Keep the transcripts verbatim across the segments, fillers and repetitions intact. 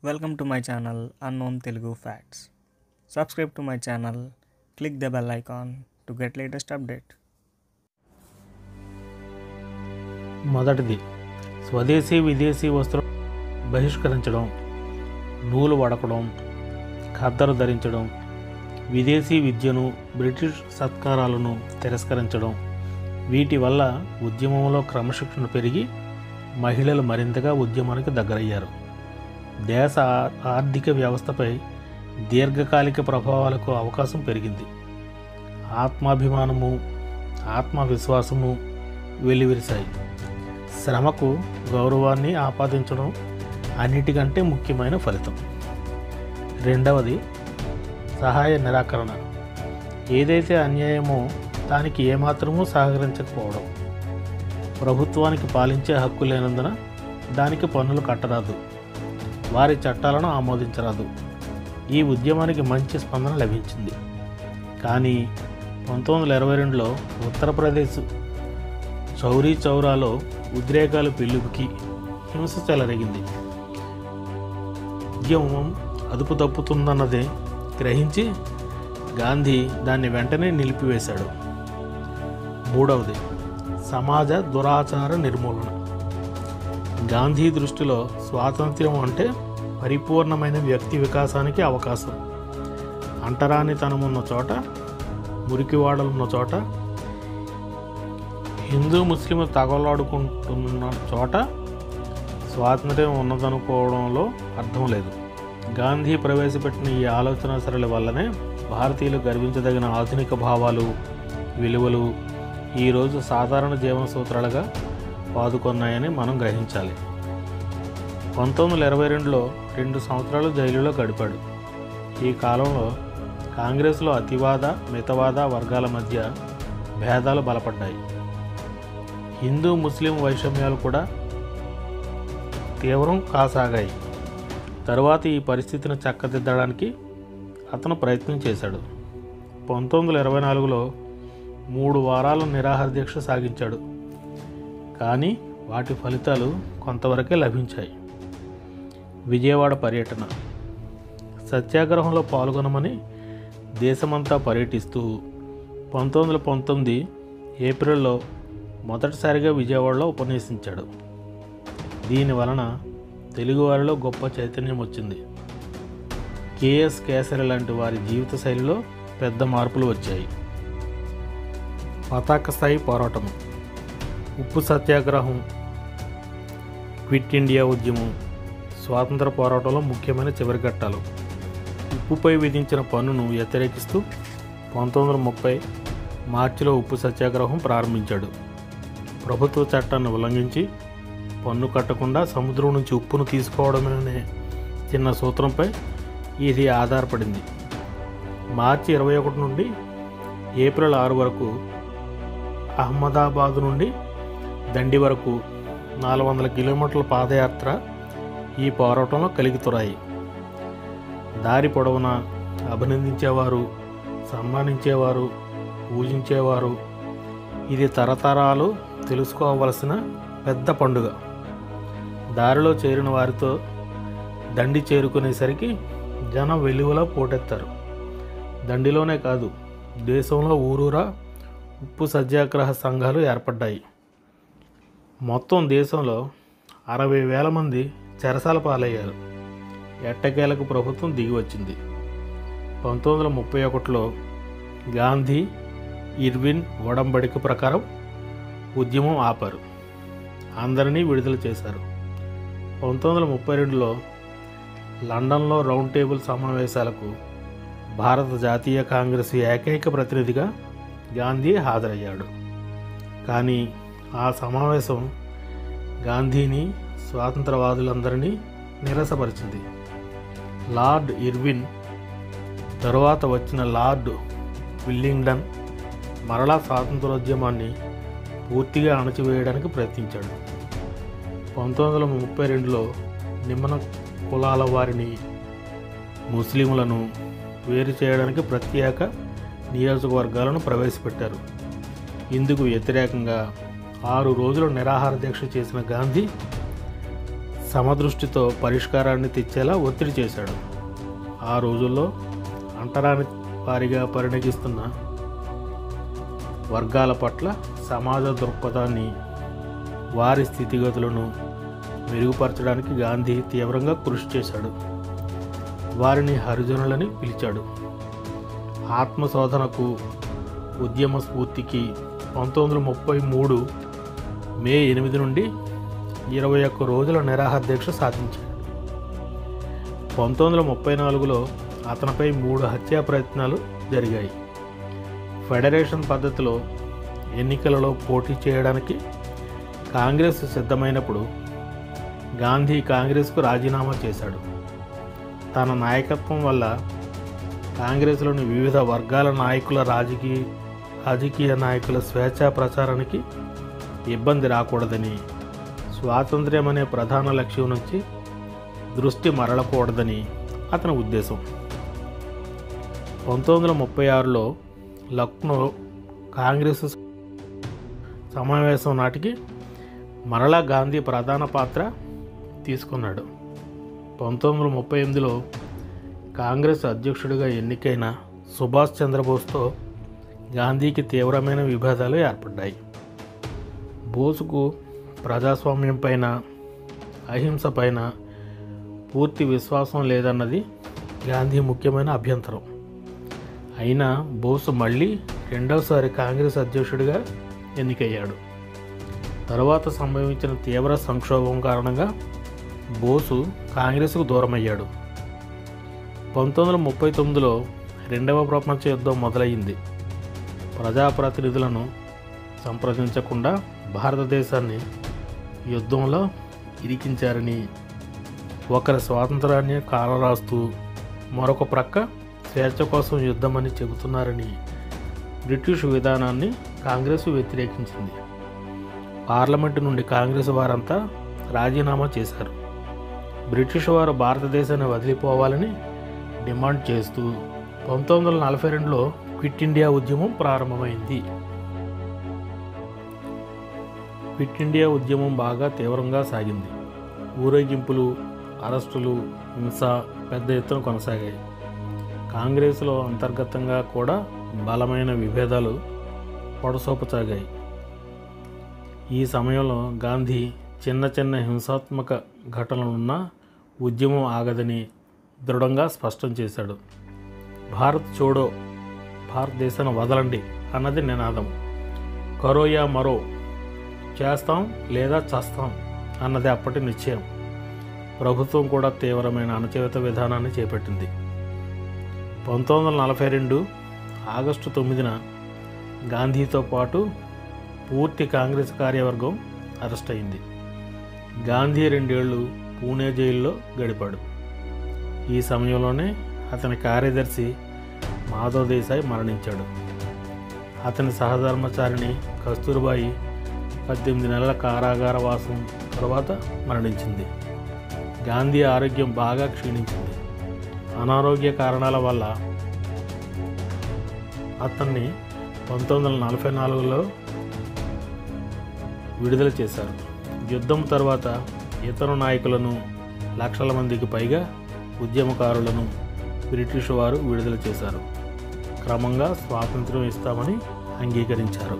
Welcome to my channel Unknown Telugu Facts. Subscribe to my channel, click the bell icon to get latest update. మొదటిది, స్వదేశీ విదేశీ వస్త్రం బహిష్కరించడం, నూలు వడకడం, ఖద్దరు ధరించడం, విదేశీ విద్యను, బ్రిటిష్ సత్కారాలను తిరస్కరించడం. వీటి వల్ల ఉద్యమంలో క్రమశిక్షణ పెరిగి మహిళలు మరింతగా ఉద్యమానికి దగ్గరయ్యారు. దేశ ఆర్థిక వ్యవస్థపై దీర్ఘకాలిక ప్రభావాలకు అవకాశం పెరిగింది. ఆత్మాభిమానము, ఆత్మవిశ్వాసము వెల్లివిరిశాయి. శ్రమకు గౌరవాన్ని ఆపాదించడం అన్నిటికంటే ముఖ్యమైన ఫలితం. రెండవది, సహాయ నిరాకరణ. ఏదైతే అన్యాయమో దానికి ఏమాత్రమూ సహకరించకపోవడం. ప్రభుత్వానికి పాలించే హక్కు లేనందున దానికి పన్నులు కట్టరాదు, వారి చట్టాలను ఆమోదించరాదు. ఈ ఉద్యమానికి మంచి స్పందన లభించింది. కానీ పంతొమ్మిది వందల ఇరవై రెండులో ఉత్తరప్రదేశ్ చౌరీ చౌరాలో ఉద్రేకాలు పెళ్ళుకి హింస చెలరేగింది. ఉద్యమం అదుపు తప్పుతుందన్నదే గ్రహించి గాంధీ దాన్ని వెంటనే నిలిపివేశాడు. మూడవది, సమాజ దురాచార నిర్మూలన. గాంధీ దృష్టిలో స్వాతంత్ర్యం అంటే పరిపూర్ణమైన వ్యక్తి వికాసానికి అవకాశం. అంటరానితనమున్న చోట, మురికివాడలున్న చోట, హిందూ ముస్లిం తగలాడుకుంటున్న చోట స్వాతంత్ర్యం ఉన్నదనుకోవడంలో అర్థం లేదు. గాంధీ ప్రవేశపెట్టిన ఈ ఆలోచన సరళి వల్లనే భారతీయులు గర్వించదగిన ఆధునిక భావాలు, విలువలు ఈరోజు సాధారణ జీవన సూత్రాలుగా పాదుకొన్నాయని మనం గ్రహించాలి. పంతొమ్మిది వందల ఇరవై రెండులో రెండు సంవత్సరాలు జైలులో గడిపాడు. ఈ కాలంలో కాంగ్రెస్లో అతివాద, మితవాద వర్గాల మధ్య భేదాలు బలపడ్డాయి. హిందూ ముస్లిం వైషమ్యాలు కూడా తీవ్రం కాసాగాయి. తరువాత ఈ పరిస్థితిని చక్కదిద్దడానికి అతను ప్రయత్నం చేశాడు. పంతొమ్మిది వందల ఇరవై నాలుగులో మూడు వారాల నిరాహార దీక్ష సాగించాడు. కానీ వాటి ఫలితాలు కొంతవరకే లభించాయి. విజయవాడ పర్యటన. సత్యాగ్రహంలో పాల్గొనమని దేశమంతా పర్యటిస్తూ పంతొమ్మిది వందల పంతొమ్మిది ఏప్రిల్లో మొదటిసారిగా విజయవాడలో ఉపన్యసించాడు. దీని వలన తెలుగువారిలో గొప్ప చైతన్యం వచ్చింది. కేఎస్ కేసరి లాంటి వారి జీవిత శైలిలో పెద్ద మార్పులు వచ్చాయి. పతాక స్థాయి పోరాటం. ఉప్పు సత్యాగ్రహం, క్విట్ ఇండియా ఉద్యమం స్వాతంత్ర పోరాటంలో ముఖ్యమైన చివరి ఘట్టాలు. ఉప్పుపై విధించిన పన్నును వ్యతిరేకిస్తూ పంతొమ్మిది వందల ముప్పై మార్చిలో ఉప్పు సత్యాగ్రహం ప్రారంభించాడు. ప్రభుత్వ చట్టాన్ని ఉల్లంఘించి పన్ను కట్టకుండా సముద్రం నుంచి ఉప్పును తీసుకోవడమనే చిన్న సూత్రంపై ఇది ఆధారపడింది. మార్చి ఇరవై ఒకటి నుండి ఏప్రిల్ ఆరు వరకు అహ్మదాబాద్ నుండి దండి వరకు నాలుగు వందల కిలోమీటర్ల పాదయాత్ర ఈ పోరాటంలో కలిగితురాయి. దారి పొడవునా అభినందించేవారు, సన్మానించేవారు, పూజించేవారు. ఇది తరతరాలు తెలుసుకోవలసిన పెద్ద పండుగ. దారిలో చేరిన వారితో దండి చేరుకునేసరికి జనం వెలువలా పోటెత్తారు. దండిలోనే కాదు, దేశంలో ఊరూరా ఉప్పు సత్యాగ్రహ సంఘాలు ఏర్పడ్డాయి. మొత్తం దేశంలో అరవై వేల మంది చెరసాల పాలయ్యారు. ఎట్టకేలకు ప్రభుత్వం దిగి వచ్చింది. పంతొమ్మిది వందల ముప్పై ఒకటిలో గాంధీ ఇర్విన్ ఒడంబడిక ప్రకారం ఉద్యమం ఆపారు. అందరినీ విడుదల చేశారు. పంతొమ్మిది వందల ముప్పై రెండులో లండన్లో రౌండ్ టేబుల్ సమావేశాలకు భారత జాతీయ కాంగ్రెస్ ఏకైక ప్రతినిధిగా గాంధీ హాజరయ్యాడు. కానీ ఆ సమావేశం గాంధీని, స్వాతంత్రవాదులందరినీ నిరసపరిచింది. లార్డ్ ఇర్విన్ తరువాత వచ్చిన లార్డ్ విల్లింగ్డన్ మరలా స్వాతంత్రోద్యమాన్ని పూర్తిగా అణచివేయడానికి ప్రయత్నించాడు. పంతొమ్మిది వందల ముప్పై రెండులో నిమ్మన కులాల వారిని, ముస్లింలను వేరు చేయడానికి ప్రత్యేక నియోజకవర్గాలను ప్రవేశపెట్టారు. ఇందుకు వ్యతిరేకంగా ఆరు రోజులు నిరాహార దీక్ష చేసిన గాంధీ సమదృష్టితో పరిష్కారాన్ని తెచ్చేలా ఒత్తిడి చేశాడు. ఆ రోజుల్లో అంటరాని వారిగా పరిణమిస్తున్న వర్గాల పట్ల సమాజ దృక్పథాన్ని, వారి స్థితిగతులను మెరుగుపరచడానికి గాంధీ తీవ్రంగా కృషి చేశాడు. వారిని హరిజనులని పిలిచాడు. ఆత్మశోధనకు, ఉద్యమ స్ఫూర్తికి పంతొమ్మిది వందల ముప్పై మూడు మే ఎనిమిది నుండి ఇరవై ఒక్క రోజుల నిరాహార దీక్ష సాధించాడు. పంతొమ్మిది వందల ముప్పై నాలుగులో అతనిపై మూడు హత్యా ప్రయత్నాలు జరిగాయి. ఫెడరేషన్ పద్ధతిలో ఎన్నికలలో పోటీ చేయడానికి కాంగ్రెస్ సిద్ధమైనప్పుడు గాంధీ కాంగ్రెస్కు రాజీనామా చేశాడు. తన నాయకత్వం వల్ల కాంగ్రెస్లోని వివిధ వర్గాల నాయకుల రాజకీయ రాజకీయ నాయకుల స్వేచ్ఛా ప్రచారానికి ఇబ్బంది రాకూడదని, స్వాతంత్ర్యం అనే ప్రధాన లక్ష్యం నుంచి దృష్టి మరలకూడదని అతని ఉద్దేశం. పంతొమ్మిది వందల ముప్పై ఆరులో లక్నో కాంగ్రెస్ సమావేశం నాటికి మరలా గాంధీ ప్రధాన పాత్ర తీసుకున్నాడు. పంతొమ్మిది వందల ముప్పై ఎనిమిదిలో కాంగ్రెస్ అధ్యక్షుడిగా ఎన్నికైన సుభాష్ చంద్రబోస్తో గాంధీకి తీవ్రమైన విభేదాలు ఏర్పడ్డాయి. బోసుకు ప్రజాస్వామ్యం పైన, అహింస పైన పూర్తి విశ్వాసం లేదన్నది గాంధీ ముఖ్యమైన అభ్యంతరం. అయినా బోసు మళ్ళీ రెండవసారి కాంగ్రెస్ అధ్యక్షుడిగా ఎన్నికయ్యాడు. తరువాత సంభవించిన తీవ్ర సంక్షోభం కారణంగా బోసు కాంగ్రెస్కు దూరమయ్యాడు. పంతొమ్మిది వందల ముప్పై తొమ్మిదిలో రెండవ ప్రపంచ యుద్ధం మొదలయ్యింది. ప్రజాప్రతినిధులను సంప్రదించకుండా భారతదేశాన్ని యుద్ధంలో ఇరికించారని, ఒకరి స్వాతంత్రాన్ని కాలరాస్తూ మరొక ప్రక్క స్వేచ్ఛ కోసం యుద్ధమని చెబుతున్నారని బ్రిటిష్ విధానాన్ని కాంగ్రెస్ వ్యతిరేకించింది. పార్లమెంటు నుండి కాంగ్రెస్ వారంతా రాజీనామా చేశారు. బ్రిటిష్ వారు భారతదేశాన్ని వదిలిపోవాలని డిమాండ్ చేస్తూ పంతొమ్మిది వందల నలభై రెండులో క్విట్ ఇండియా ఉద్యమం ప్రారంభమైంది. క్విట్ ఇండియా ఉద్యమం బాగా తీవ్రంగా సాగింది. ఊరేగింపులు, అరెస్టులు, హింస పెద్ద ఎత్తున కొనసాగాయి. కాంగ్రెస్లో అంతర్గతంగా కూడా బలమైన విభేదాలు పొడసోపసాగాయి. ఈ సమయంలో గాంధీ చిన్న చిన్న హింసాత్మక ఘటనలున్నా ఉద్యమం ఆగదని దృఢంగా స్పష్టం చేశాడు. భారత్ చోడో, భారతదేశాన్ని వదలండి అన్నది నినాదం. కరోయా మరో, చేస్తాం లేదా చస్తాం అన్నది అప్పటి నిశ్చయం. ప్రభుత్వం కూడా తీవ్రమైన అణచివేత విధానాన్ని చేపట్టింది. పంతొమ్మిది వందల నలభై రెండు ఆగస్టు తొమ్మిదిన గాంధీతో పాటు పూర్తి కాంగ్రెస్ కార్యవర్గం అరెస్ట్ అయింది. గాంధీ రెండేళ్లు పూణే జైల్లో గడిపాడు. ఈ సమయంలోనే అతని కార్యదర్శి మాధవ్ దేశాయ్ మరణించాడు. అతని సహధర్మచారిణి కస్తూర్బాయి పద్దెనిమిది నెలల కారాగార వాసం తర్వాత మరణించింది. గాంధీ ఆరోగ్యం బాగా క్షీణించింది. అనారోగ్య కారణాల వల్ల అతన్ని పంతొమ్మిది వందల నలభై నాలుగులో విడుదల చేశారు. యుద్ధం తర్వాత ఇతర నాయకులను, లక్షల మందికి పైగా ఉద్యమకారులను బ్రిటిష్ వారు విడుదల చేశారు. క్రమంగా స్వాతంత్ర్యం ఇస్తామని అంగీకరించారు.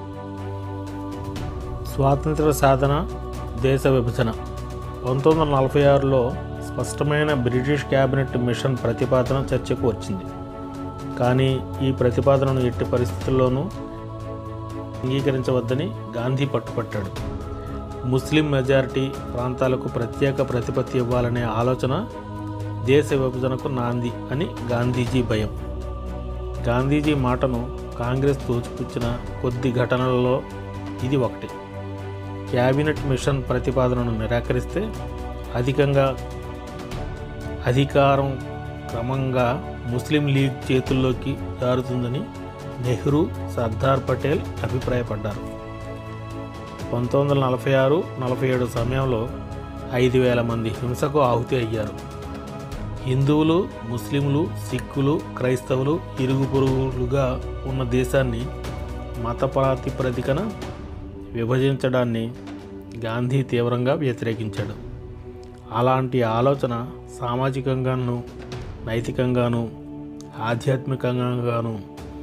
స్వాతంత్ర సాధన, దేశ విభజన. పంతొమ్మిది వందల నలభై ఆరులో స్పష్టమైన బ్రిటిష్ క్యాబినెట్ మిషన్ ప్రతిపాదన చర్చకు వచ్చింది. కానీ ఈ ప్రతిపాదనను ఎట్టి పరిస్థితుల్లోనూ అంగీకరించవద్దని గాంధీ పట్టుపట్టాడు. ముస్లిం మెజారిటీ ప్రాంతాలకు ప్రత్యేక ప్రతిపత్తి ఇవ్వాలనే ఆలోచన దేశ విభజనకు నాంది అని గాంధీజీ భయం. గాంధీజీ మాటను కాంగ్రెస్ తోచిపుచ్చిన కొద్ది ఘటనలలో ఇది ఒకటి. క్యాబినెట్ మిషన్ ప్రతిపాదనను నిరాకరిస్తే అధికంగా అధికారం క్రమంగా ముస్లిం లీగ్ చేతుల్లోకి జారుతుందని నెహ్రూ, సర్దార్ పటేల్ అభిప్రాయపడ్డారు. పంతొమ్మిది వందల నలభై ఆరు నలభై ఏడు సమయంలో ఐదు వేల మంది హింసకు ఆహుతి అయ్యారు. హిందువులు, ముస్లింలు, సిక్కులు, క్రైస్తవులు ఇరుగు పొరుగులుగా ఉన్న దేశాన్ని మత ప్రాతిపదికన విభజించడాన్ని గాంధీ తీవ్రంగా వ్యతిరేకించాడు. అలాంటి ఆలోచన సామాజికంగాను, నైతికంగాను, ఆధ్యాత్మికంగాను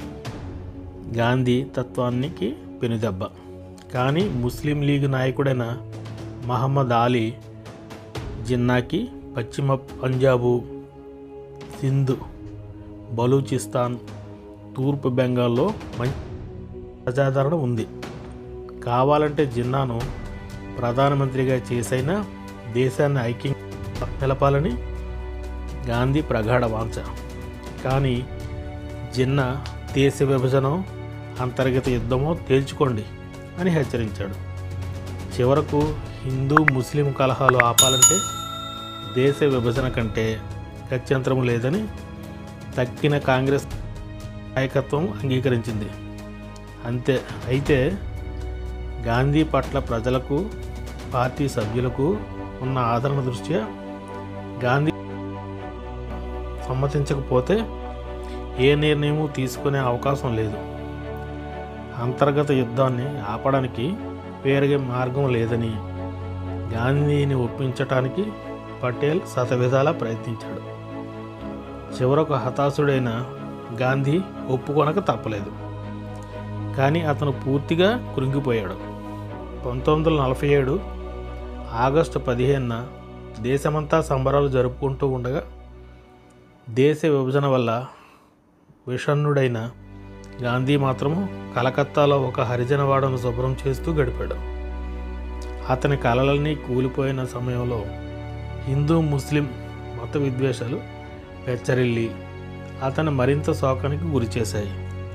గాంధీ తత్వానికి పెనుదెబ్బ. కానీ ముస్లిం లీగ్ నాయకుడైన మహమ్మద్ అలీ జిన్నాకి పశ్చిమ పంజాబు, సింధ్, బలూచిస్తాన్, తూర్పు బెంగాల్లో మంచి ప్రజాదరణ ఉంది. కావాలంటే జిన్నాను ప్రధానమంత్రిగా చేసైనా దేశాన్ని ఐక్యంగా నిలపాలని గాంధీ ప్రగాఢ వాంఛ. కానీ జిన్నా దేశ విభజన, అంతర్గత యుద్ధమో తేల్చుకోండి అని హెచ్చరించాడు. చివరకు హిందూ ముస్లిం కలహాలు ఆపాలంటే దేశ విభజన కంటే గత్యంతరం లేదని తక్కిన కాంగ్రెస్ నాయకత్వం అంగీకరించింది. అంతే. అయితే గాంధీ పట్ల ప్రజలకు, పార్టీ సభ్యులకు ఉన్న ఆదరణ దృష్ట్యా గాంధీ సమ్మతించకపోతే ఏ నిర్ణయము తీసుకునే అవకాశం లేదు. అంతర్గత యుద్ధాన్ని ఆపడానికి వేరే మార్గం లేదని గాంధీని ఒప్పించటానికి పటేల్ శతవిధాలా ప్రయత్నించాడు. చివరకు హతాశుడైన గాంధీ ఒప్పుకొనక తప్పలేదు. కానీ అతను పూర్తిగా కృంగిపోయాడు. పంతొమ్మిది వందల నలభై ఏడు ఆగస్టు పదిహేనున దేశమంతా సంబరాలు జరుపుకుంటూ ఉండగా దేశ విభజన వల్ల విషణ్ణుడైన గాంధీ మాత్రము కలకత్తాలో ఒక హరిజనవాడను శుభ్రం చేస్తూ గడిపాడు. అతని కలలన్నీ కూలిపోయిన సమయంలో హిందూ ముస్లిం మత విద్వేషాలు పెచ్చరిల్లి అతను మరింత శోకానికి గురిచేశాయి.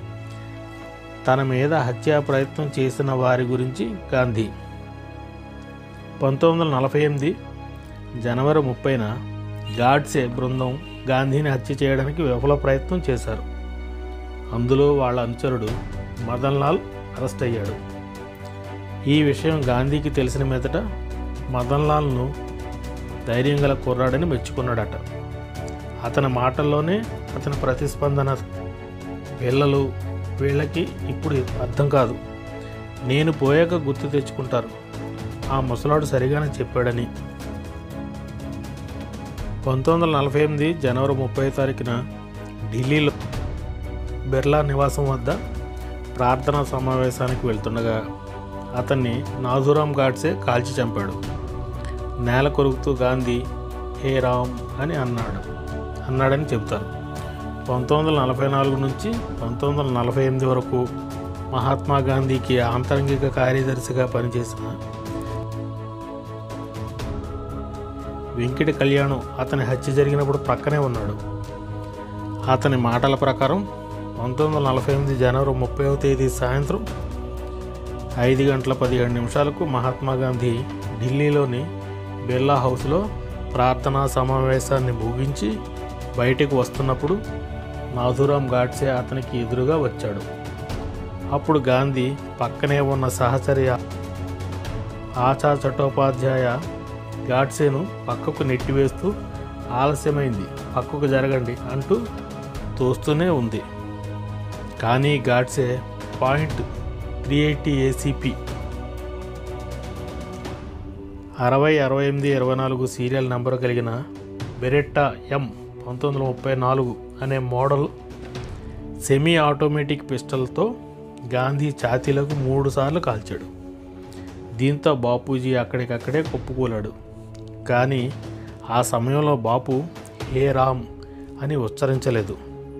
తన మీద హత్యా ప్రయత్నం చేసిన వారి గురించి గాంధీ పంతొమ్మిది వందల నలభై ఎనిమిది జనవరి ముప్పైన గాడ్సే బృందం గాంధీని హత్య చేయడానికి విఫల ప్రయత్నం చేశారు. అందులో వాళ్ళ అనుచరుడు మదన్ లాల్ అరెస్ట్ అయ్యాడు. ఈ విషయం గాంధీకి తెలిసిన మీదట మదన్ లాల్ను ధైర్యం గల కుర్రాడని మెచ్చుకున్నాడట. అతని మాటల్లోనే అతని ప్రతిస్పందన, పిల్లలు వీళ్ళకి ఇప్పుడు అర్థం కాదు, నేను పోయాక గుర్తు తెచ్చుకుంటారు, ఆ ముసలాడు సరిగానే చెప్పాడని. పంతొమ్మిది వందల నలభై ఎనిమిది జనవరి ముప్పై తారీఖున ఢిల్లీలో బిర్లా నివాసం వద్ద ప్రార్థనా సమావేశానికి వెళ్తుండగా అతన్ని నాథూరామ్ గాడ్సే కాల్చి చంపాడు. నేల కొరుకుతూ గాంధీ హే రామ్ అని అన్నాడు అన్నాడని చెబుతారు. పంతొమ్మిది వందల నలభై నాలుగు నుంచి పంతొమ్మిది వందల నలభై ఎనిమిది వరకు మహాత్మా గాంధీకి ఆంతరంగిక కార్యదర్శిగా పనిచేసిన వెంకట కళ్యాణం అతని హత్య జరిగినప్పుడు ప్రక్కనే ఉన్నాడు. అతని మాటల ప్రకారం పంతొమ్మిది వందల నలభై ఎనిమిది జనవరి ముప్పైవ తేదీ సాయంత్రం ఐదు గంటల పదిహేడు నిమిషాలకు మహాత్మా గాంధీ ఢిల్లీలోని బిర్లా హౌస్లో ప్రార్థనా సమావేశాన్ని ముగించి బయటకు వస్తున్నప్పుడు నాథూరామ్ గాడ్సే అతనికి ఎదురుగా వచ్చాడు. అప్పుడు గాంధీ పక్కనే ఉన్న సహచరి ఆచా చట్టోపాధ్యాయ గాడ్సేను పక్కకు నెట్టివేస్తూ ఆలస్యమైంది, పక్కకు జరగండి అంటూ తోస్తూనే ఉంది. కానీ Godse point three eighty ACP అరవై అరవై ఎనిమిది ఇరవై నాలుగు సీరియల్ నెంబరు కలిగిన బెరెట్టా ఎం పంతొమ్మిది వందల ముప్పై నాలుగు అనే మోడల్ సెమీ ఆటోమేటిక్ పిస్టల్తో గాంధీ ఛాతీలకు మూడు సార్లు కాల్చాడు. దీంతో బాపూజీ అక్కడికక్కడే కుప్పకూలాడు. కానీ ఆ సమయంలో బాపు హే రామ్ అని ఉచ్చరించలేదు.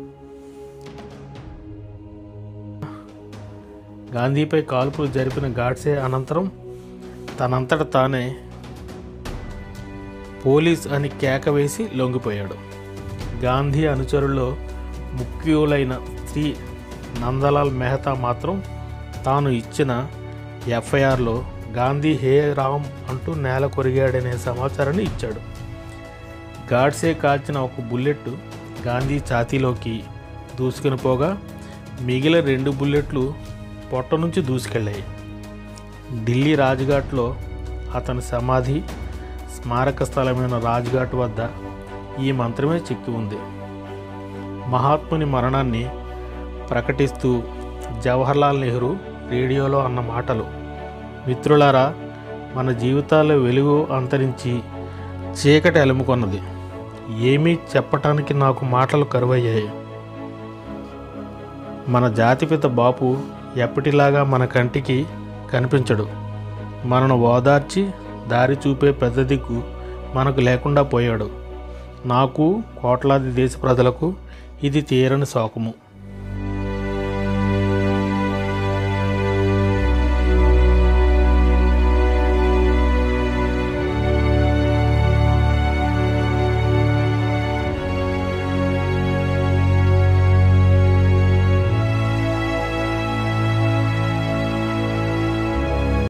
గాంధీపై కాల్పులు జరిపిన గాడ్సే అనంతరం తనంతట తానే పోలీస్ అని కేక వేసి లొంగిపోయాడు. గాంధీ అనుచరుల్లో ముఖ్యులైన శ్రీ నందలాల్ మెహతా మాత్రం తాను ఇచ్చిన ఎఫ్ఐఆర్లో గాంధీ హే రామ్ అంటూ నేల కొరిగాడనే సమాచారాన్ని ఇచ్చాడు. గాడ్సే కాల్చిన ఒక బుల్లెట్ గాంధీ ఛాతీలోకి దూసుకుని పోగా మిగిలిన రెండు బుల్లెట్లు పొట్ట నుంచి దూసుకెళ్ళాయి. ఢిల్లీ రాజ్ఘాట్లో అతని సమాధి, స్మారక స్థలమైన రాజ్ఘాట్ వద్ద ఈ మంత్రమే చిక్కి ఉంది. మహాత్ముని మరణాన్ని ప్రకటిస్తూ జవహర్లాల్ నెహ్రూ రేడియోలో అన్న మాటలు, మిత్రులారా, మన జీవితాల్లో వెలుగు అంతరించి చీకటి అలుముకొన్నది. ఏమీ చెప్పటానికి నాకు మాటలు కరువయ్యాయి. మన జాతిపిత బాపు ఎప్పటిలాగా మన కంటికి కనిపించడు. మనను ఓదార్చి దారి చూపే పెద్ద దిక్కు మనకు లేకుండా పోయాడు. నాకు, కోట్లాది దేశ ప్రజలకు ఇది తీరని శోకము.